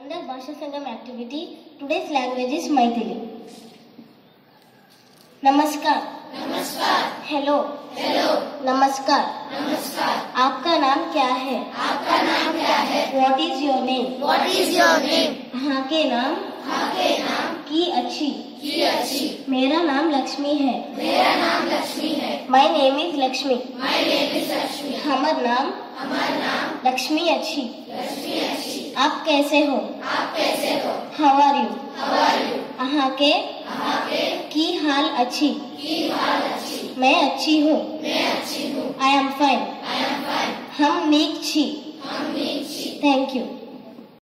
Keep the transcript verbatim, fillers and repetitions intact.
Under Bhasha Sangam activity, today's language is Maithili. Namaskar. नमस्कार. Hello. Hello. Namaskar. नमस्कार. आपका नाम क्या है? आपका नाम क्या है? What is your name? What is your name? हाँ के नाम? हाँ के नाम? की अच्छी. की अच्छी. मेरा नाम लक्ष्मी है. मेरा नाम लक्ष्मी है. My name is Lakshmi. My name is Lakshmi. हमार नाम? हमारा नाम लक्ष्मी अच्छी. लक्ष्मी अच्छी. आप कैसे हो? आप कैसे हो? How are you? How are you? अहाँ के? अहाँ के? की हाल अच्छी. की हाल अच्छी. मैं अच्छी हूँ. मैं अच्छी हूँ. I am fine. I am fine. हम नीक छी. हम नीक छी. Thank you.